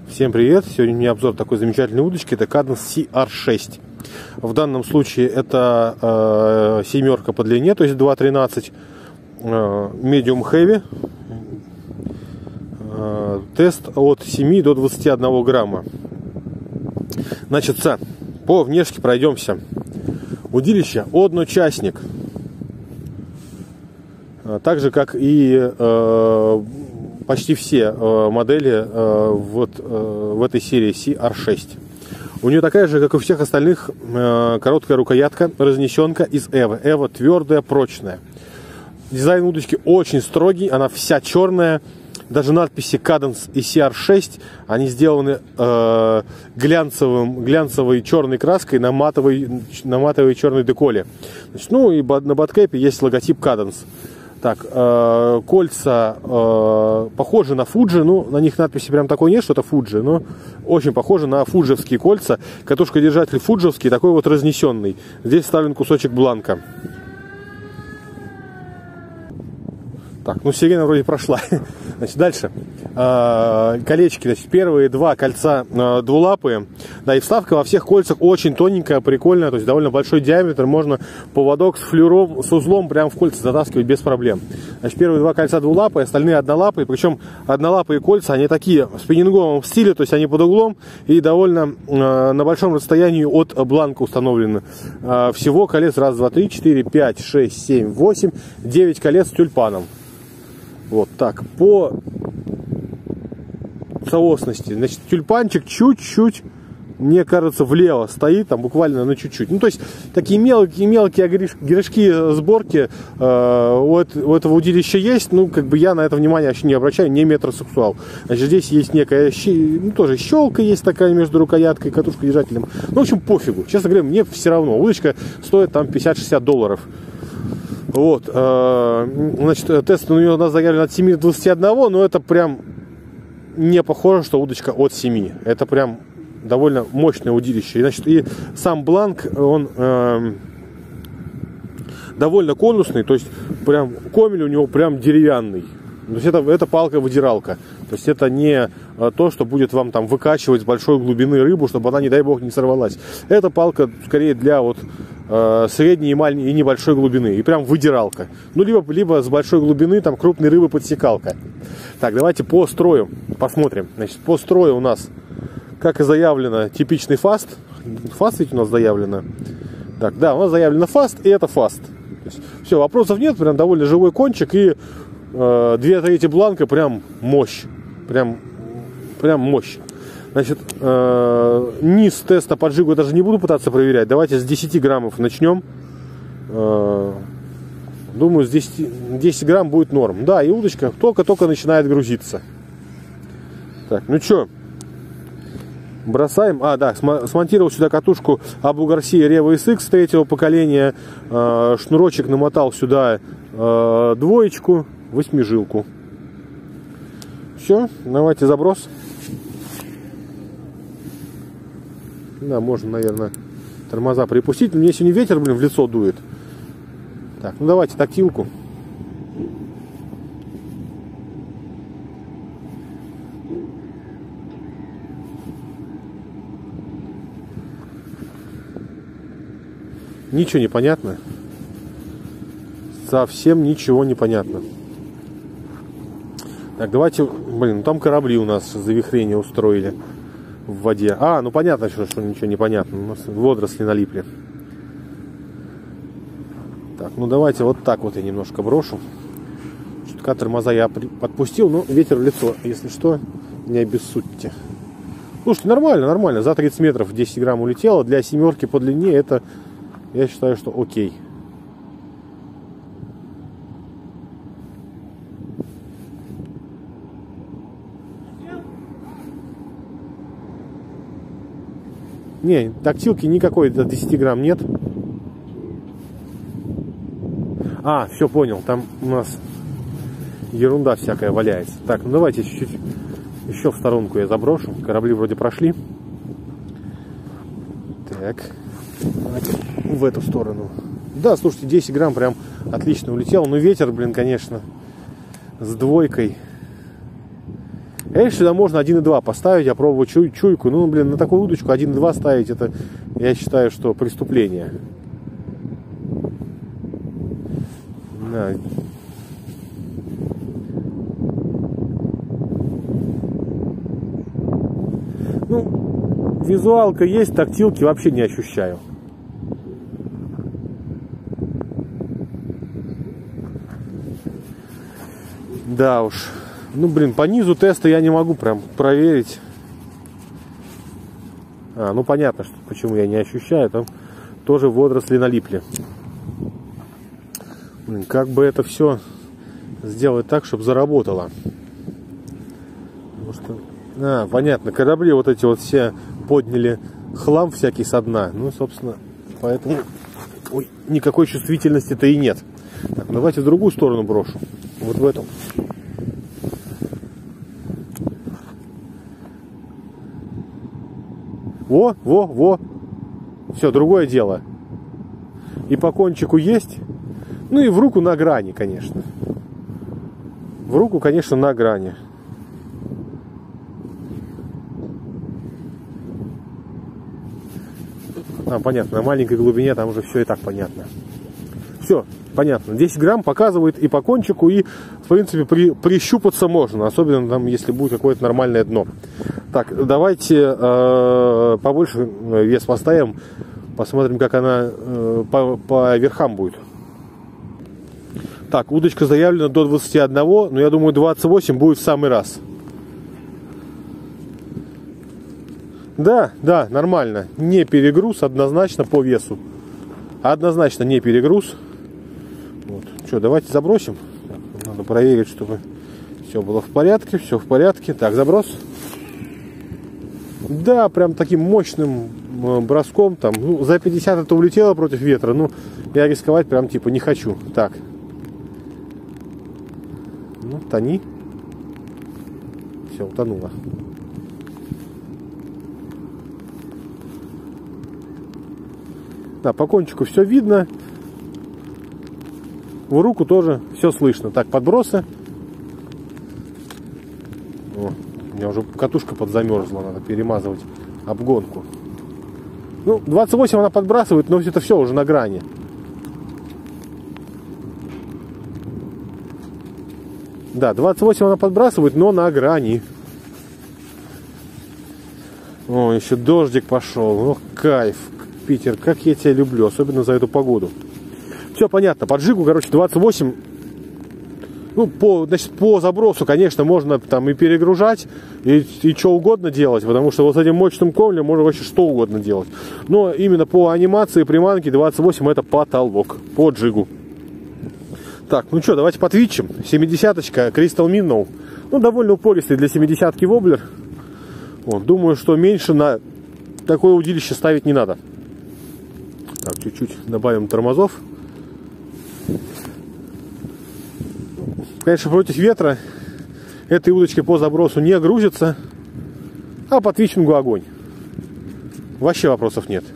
Всем привет! Сегодня у меня обзор такой замечательной удочки. Это Cadence CR6. В данном случае это семерка по длине, то есть 2.13, medium heavy. Тест от 7 до 21 грамма. Значит, по внешке пройдемся. Удилище одночастник. Так же, как и почти все модели в этой серии CR6. У нее такая же, как и у всех остальных, короткая рукоятка, разнесенка из Эвы. Эва твердая, прочная. Дизайн удочки очень строгий, она вся черная. Даже надписи Cadence и CR6, они сделаны глянцевой черной краской на матовой черной деколе. Значит, ну и на бадкэпе есть логотип Cadence. Так, кольца похожи на Fuji, ну, на них надписи прям такой нет, что это Fuji, но очень похожи на фуджевские кольца. Катушка-держатель фуджевский, такой вот разнесенный. Здесь вставлен кусочек бланка. Так, ну сирена вроде прошла. Значит, дальше. Колечки, значит, первые два кольца двулапые. Да, и вставка во всех кольцах очень тоненькая, прикольная, то есть довольно большой диаметр. Можно поводок с флюром, с узлом прямо в кольца затаскивать без проблем. Значит, первые два кольца двулапые, остальные однолапые. Причем однолапые кольца, они такие в спиннинговом стиле, то есть они под углом и довольно на большом расстоянии от бланка установлены. Всего колец 1, 2, 3, 4, 5, 6, 7, 8, 9 колец с тюльпаном. Вот так, по соосности. Значит, тюльпанчик чуть-чуть, мне кажется, влево стоит, там буквально на чуть-чуть. Ну, то есть, такие мелкие грешки сборки у этого удилища есть. Ну, как бы я на это внимание вообще не обращаю, не метросексуал. Значит, здесь есть некая, ну, тоже щелка есть такая между рукояткой и катушкой-держателем. Ну, в общем, пофигу. Честно говоря, мне все равно. Удочка стоит там $50-60. Вот, значит, тест у нее у нас заявлен от 7 до 21, но это прям не похоже, что удочка от 7. Это прям довольно мощное удилище. И, значит, и сам бланк, он довольно конусный, то есть прям комель у него прям деревянный. То есть это палка-выдиралка. То есть это не то, что будет вам там выкачивать с большой глубины рыбу, чтобы она, не дай бог, не сорвалась. Это палка скорее для вот средней и небольшой глубины. И прям выдиралка. Ну, либо с большой глубины там крупной рыбы подсекалка. Так, давайте по строю посмотрим. Значит, по строю у нас, как и заявлено, типичный фаст. Фаст ведь у нас заявлено. Так, да, у нас заявлено фаст, и это фаст. Все, вопросов нет, прям довольно живой кончик. И 2/3 бланка прям мощь. Прям мощь. Значит, низ теста по джигу я даже не буду пытаться проверять. Давайте с 10 граммов начнем. Думаю, с 10 грамм будет норм. Да, и удочка только-только начинает грузиться. Так, ну что, бросаем. А, да, смонтировал сюда катушку Abu Garcia Revo SX 3-го поколения. Шнурочек намотал сюда двоечку, 8-жилку. Все, давайте заброс. Да, можно, наверное, тормоза припустить. Мне сегодня ветер, блин, в лицо дует. Так, ну давайте тактилку. Ничего не понятно. Совсем ничего не понятно. Так, давайте, блин, там корабли у нас завихрение устроили в воде. А, ну понятно, что ничего не понятно. У нас водоросли налипли. Так, ну давайте вот так вот я немножко брошу. Чутка тормоза я подпустил, но ветер в лицо. Если что, не обессудьте. Слушайте, нормально. За 30 метров 10 грамм улетело. Для семерки по длине это, я считаю, что окей. Не, тактилки никакой до 10 грамм нет. А, все, понял. Там у нас ерунда всякая валяется. Так, ну давайте чуть-чуть еще в сторонку я заброшу. Корабли вроде прошли. Так, в эту сторону. Да, слушайте, 10 грамм прям отлично улетел. Но ветер, блин, конечно, с двойкой. Конечно, сюда можно 1,2 поставить, я пробовал чуйку. Ну, блин, на такую удочку 1,2 ставить, это, я считаю, что преступление. Да. Ну, визуалка есть, тактилки вообще не ощущаю. Да уж. Ну, блин, по низу теста я не могу прям проверить. Ну понятно, что, почему я не ощущаю. Там тоже водоросли налипли. Блин, как бы это все сделать так, чтобы заработало. Потому что... понятно, корабли вот эти вот все подняли хлам всякий со дна. Ну, собственно, поэтому... Ой, никакой чувствительности-то и нет. Так, давайте в другую сторону брошу. Вот в эту. Во. Все, другое дело. И по кончику есть. Ну и в руку на грани, конечно. В руку, конечно, на грани. Понятно, на маленькой глубине там уже все и так понятно. Все, понятно. 10 грамм показывает и по кончику, и, в принципе, прищупаться можно. Особенно там, если будет какое-то нормальное дно. Так, давайте побольше вес поставим. Посмотрим, как она по верхам будет. Так, удочка заявлена до 21, но я думаю, 28 будет в самый раз. Да, нормально. Не перегруз, однозначно по весу. Однозначно не перегруз. Вот. Что, давайте забросим. Надо проверить, чтобы все было в порядке. Все в порядке. Так, заброс. Да, прям таким мощным броском. Там, ну, за 50 это улетело против ветра. Ну, я рисковать прям типа не хочу. Так. Ну, тони. Все, утонуло. Да, по кончику все видно. В руку тоже все слышно. Так, подбросы. О, у меня уже катушка подзамерзла. Надо перемазывать обгонку. Ну, 28 она подбрасывает, но это все уже на грани. Да, 28 она подбрасывает, но на грани. О, еще дождик пошел. Ох, кайф. Питер, как я тебя люблю, особенно за эту погоду. Все понятно, по джигу, короче, 28. Ну, по забросу, конечно, можно там и перегружать, и что угодно делать, потому что вот с этим мощным комлем можно вообще что угодно делать. Но именно по анимации приманки 28 это потолок, по джигу. Так, ну что, давайте потвичим. 70-очка Crystal Minnow. Ну, довольно упористый для 70-ки воблер. Вот, думаю, что меньше на такое удилище ставить не надо. Так, чуть-чуть добавим тормозов. Конечно, против ветра этой удочкой по забросу не грузится, а по твичингу огонь. Вообще вопросов нет.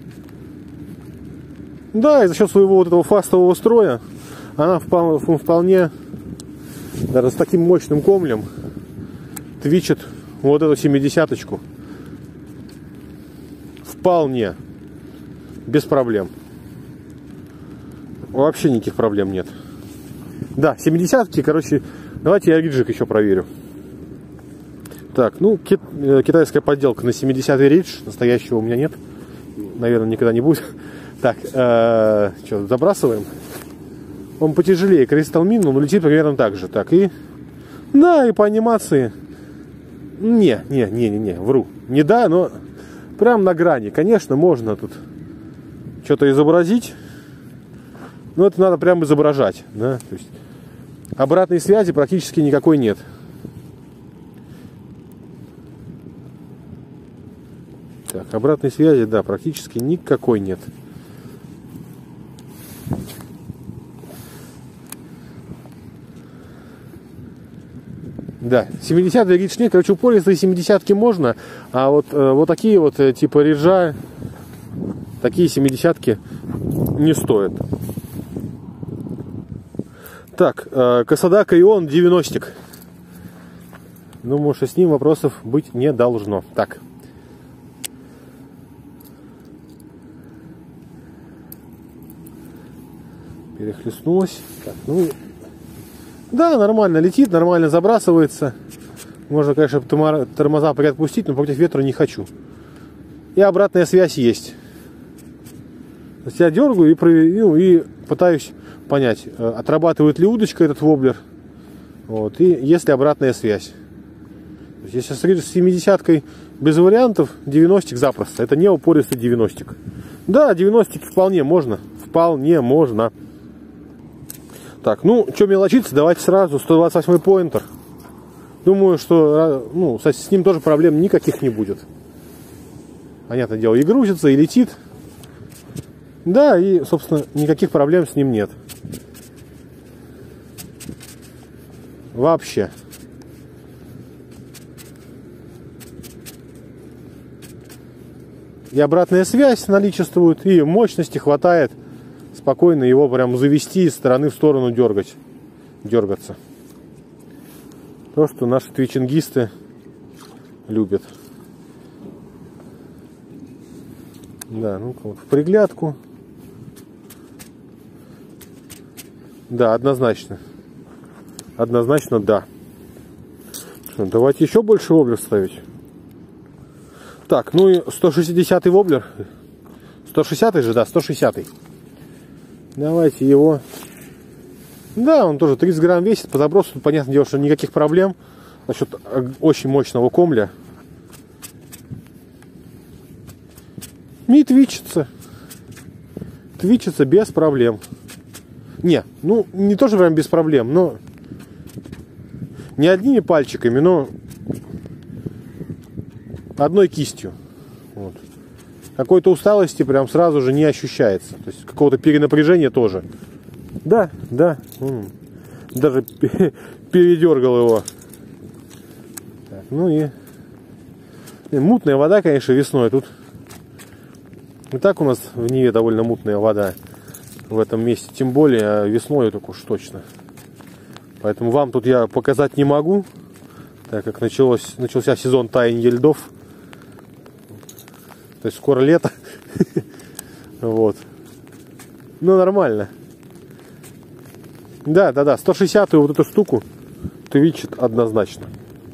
Да, и за счет своего вот этого фастового строя она вполне, даже с таким мощным комлем, твичит вот эту 70-очку. Вполне. Без проблем. Вообще никаких проблем нет. Да, 70-ки, короче, давайте я риджик еще проверю. Так, ну, китайская подделка на 70-й ридж. Настоящего у меня нет. Наверное, никогда не будет. Так, что, забрасываем. Он потяжелее Crystal Minnow, но летит примерно так же. Так, и... Да, и по анимации... Не, вру. Не да, но прям на грани. Конечно, можно тут что-то изобразить. Но это надо прям изображать. Да? То есть обратной связи практически никакой нет. Так, обратной связи, да, практически никакой нет. Да, 70-й ридж нет, короче, упористые 70-ки можно, а вот такие вот типа риджа, такие 70-ки не стоят. Так, Касадака Ион 90-ик. Думаю, что с ним вопросов быть не должно. Так. Перехлестнулась. Так, ну, да, нормально летит, нормально забрасывается. Можно, конечно, тормоза приотпустить, но против ветра не хочу. И обратная связь есть. То есть я дергаю и пытаюсь понять, отрабатывает ли удочка этот воблер. Вот, и есть ли обратная связь. То есть, если с 70-кой без вариантов, 90-к запросто. Это не упористый 90-к. Да, 90-ки вполне можно. Вполне можно. Так, ну, что мелочиться, давайте сразу 128-й поинтер. Думаю, что ну, с ним тоже проблем никаких не будет. Понятное дело, и грузится, и летит. Да, и, собственно, никаких проблем с ним нет. Вообще. И обратная связь наличествует, и мощности хватает спокойно его прям завести из стороны в сторону дергаться. То, что наши твичингисты любят. Да, ну вот в приглядку. Да, однозначно. Однозначно да. Что, давайте еще больше воблер ставить. Так, ну и 160-й воблер. 160-й же, да, 160-й. Давайте его. Да, он тоже 30 грамм весит. По забросу тут, понятное дело, что никаких проблем. Насчет очень мощного комля. И твичится. Твичится без проблем. Не, ну, не тоже прям без проблем, но не одними пальчиками, но одной кистью. Вот. Какой-то усталости прям сразу же не ощущается. То есть какого-то перенапряжения тоже. Да, да. Даже передергал его. Так, ну и мутная вода, конечно, весной. Тут и так у нас в Неве довольно мутная вода в этом месте. Тем более весной так уж точно. Поэтому вам тут я показать не могу, так как начался сезон таяния льдов. То есть скоро лето. Вот. Ну, нормально. Да, 160-ю вот эту штуку твичит однозначно.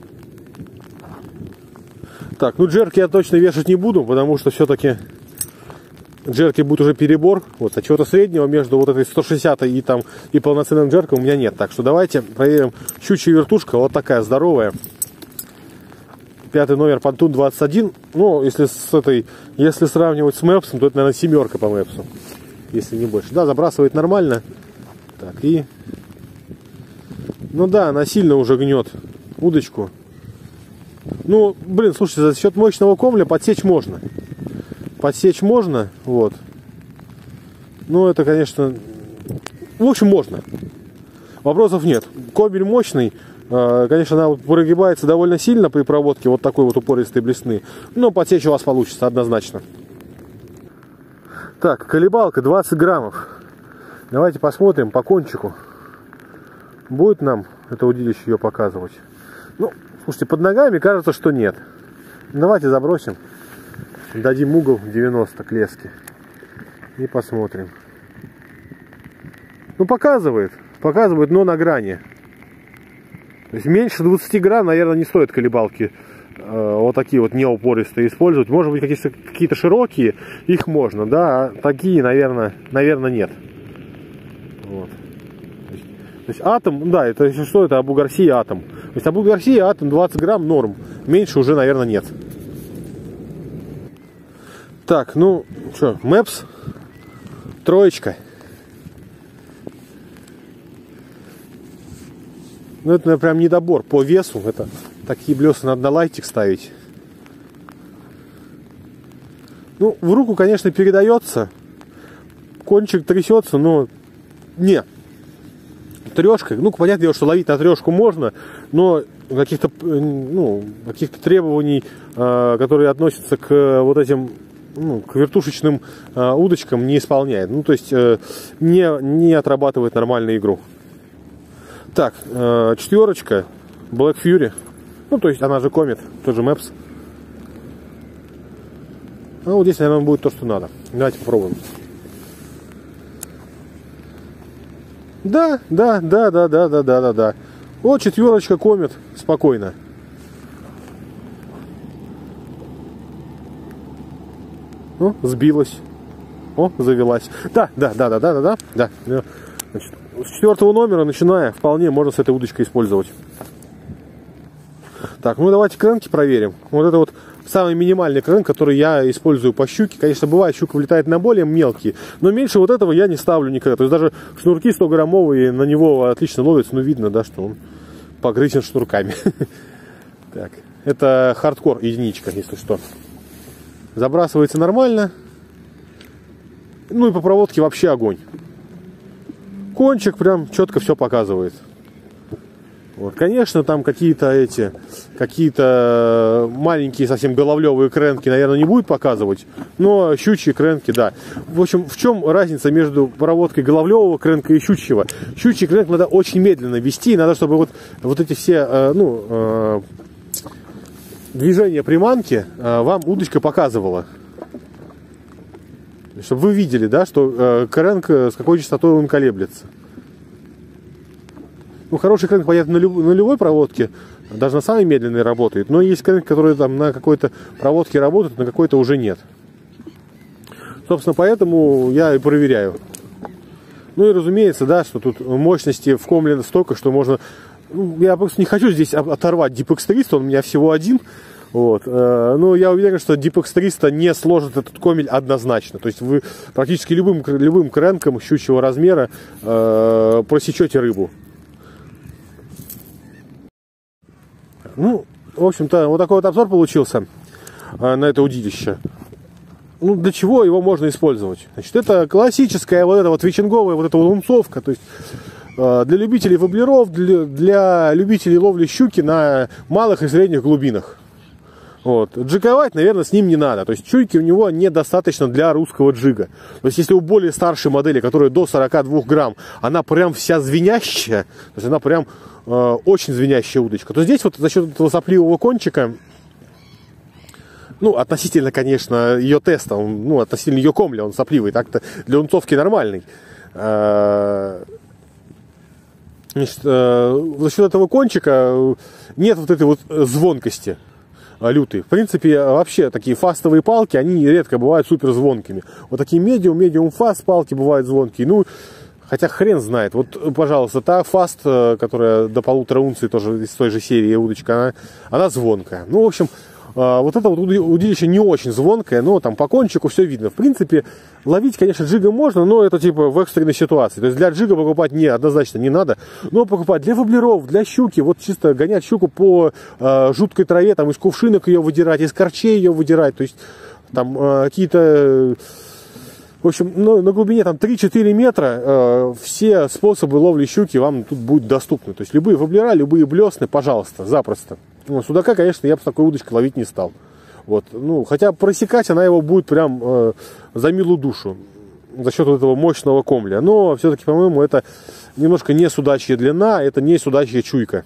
Так, ну джерки я точно вешать не буду, потому что все-таки джерки будет уже перебор. Вот, а чего-то среднего между вот этой 160-й и полноценным джерком у меня нет. Так что давайте проверим. Щучья вертушка, вот такая здоровая. 5-й номер Pontoon 21. Ну, если сравнивать с Мэпсом, то это, наверное, 7-ка по Мэпсу. Если не больше. Да, забрасывает нормально. Так, и... Ну да, она сильно уже гнет удочку. Ну, блин, слушайте, за счет мощного комля подсечь можно. Подсечь можно, вот. Ну, это, конечно... В общем, можно. Вопросов нет. Комель мощный. Конечно, она прогибается довольно сильно при проводке вот такой вот упористой блесны. Но подсечь у вас получится однозначно. Так, колебалка 20 граммов. Давайте посмотрим по кончику. Будет нам это удилище ее показывать? Ну, слушайте, под ногами кажется, что нет. Давайте забросим. Дадим угол 90 к леске. И посмотрим. Ну, показывает. Показывает, но на грани. То есть меньше 20 грамм, наверное, не стоит колебалки вот такие вот неупористые использовать. Может быть, какие-то широкие, их можно, да, а такие, наверное, нет. Вот. То есть атом, да, это если что, это Абу Гарсия атом. То есть Абу Гарсия атом 20 грамм норм. Меньше уже, наверное, нет. Так, ну, что, Мэпс, 3. Ну, это, наверное, прям недобор по весу. Это такие блесы надо на лайтик ставить. Ну, в руку, конечно, передается. Кончик трясется, но не. 3, ну, понятное дело, что ловить на 3 можно, но каких-то требований, которые относятся к вот этим, к вертушечным удочкам, не исполняет. Ну, то есть не отрабатывает нормальную игру. Так, 4, Black Fury, Ну, то есть она же комет, тоже Мэпс. А вот здесь, наверное, будет то, что надо. Давайте попробуем. Да. Вот 4 комет, спокойно. О, сбилась. О, завелась. Да. Значит, с 4 номера, начиная, вполне можно с этой удочкой использовать. Так, ну давайте кренки проверим. Вот это вот самый минимальный крен, который я использую по щуке. Конечно, бывает, щука влетает на более мелкие, но меньше вот этого я не ставлю никогда. То есть даже шнурки 100-граммовые на него отлично ловятся. Ну, видно, да, что он погрызен шнурками. Так, это хардкор единичка, если что. Забрасывается нормально. Ну и по проводке вообще огонь. Кончик прям четко все показывает. Вот. Конечно, там какие-то маленькие совсем головлевые кренки, наверное, не будет показывать, но щучьи кренки, да. В общем, в чем разница между проводкой головлевого кренка и щучьего? Щучий кренк надо очень медленно вести, надо, чтобы вот эти все, движения приманки вам удочка показывала. Чтобы вы видели, да, что кренк с какой частотой он колеблется. Ну, хороший кренк, понятно, на любой проводке, даже на самой медленной работает. Но есть кренк, которые там на какой-то проводке работают, на какой-то уже нет. Собственно, поэтому я и проверяю. Ну и разумеется, да, что тут мощности в комле столько, что можно... Ну, я просто не хочу здесь оторвать Deep X300, он у меня всего один. Вот. Но я уверен, что Deep X300 не сложит этот комель однозначно. То есть вы практически любым кренком щучьего размера просечете рыбу. Ну, в общем-то, вот такой вот обзор получился на это удилище. Ну, для чего его можно использовать? Значит, это классическая вот эта вот вечинговая вот эта вот лунцовка. То есть для любителей воблеров, для любителей ловли щуки на малых и средних глубинах. Вот. Джиговать, наверное, с ним не надо. То есть чуйки у него недостаточно для русского джига. То есть если у более старшей модели, которая до 42 грамм, она прям вся звенящая, то есть она прям очень звенящая удочка, то здесь вот за счет этого сопливого кончика, ну, относительно, конечно, ее теста, ну, относительно ее комля, он сопливый, так-то для унцовки нормальный. Значит, за счет этого кончика нет вот этой вот звонкости лютой. В принципе, вообще такие фастовые палки, они редко бывают супер звонкими. Вот такие медиум фаст палки бывают звонкие. Ну, хотя хрен знает. Вот, пожалуйста, та фаст, которая до 1,5 унции тоже из той же серии удочка, она звонкая. Ну, в общем, вот это вот удилище не очень звонкое, но там по кончику все видно. В принципе, ловить, конечно, джигом можно, но это типа в экстренной ситуации. То есть для джига покупать однозначно не надо, но покупать для воблеров, для щуки, вот чисто гонять щуку по жуткой траве, там из кувшинок ее выдирать, из корчей ее выдирать, то есть там какие-то... В общем, на глубине там 3-4 метра все способы ловли щуки вам тут будут доступны. То есть любые воблера, любые блесны, пожалуйста, запросто. Ну, судака, конечно, я бы с такой удочкой ловить не стал. Вот. Ну, хотя просекать она его будет прям за милую душу за счет вот этого мощного комля. Но все-таки, по-моему, это немножко не судачья длина, это не судачья чуйка.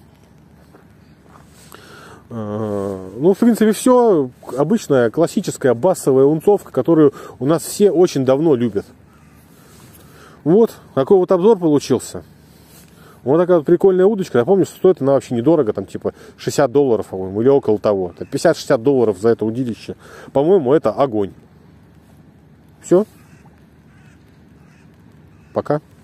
Ну, в принципе, все. Обычная классическая басовая унцовка, которую у нас все очень давно любят. Вот, такой вот обзор получился. Вот такая вот прикольная удочка. Я помню, что стоит она вообще недорого, там типа $60, по-моему, или около того. $50-60 за это удилище. По-моему, это огонь. Все. Пока.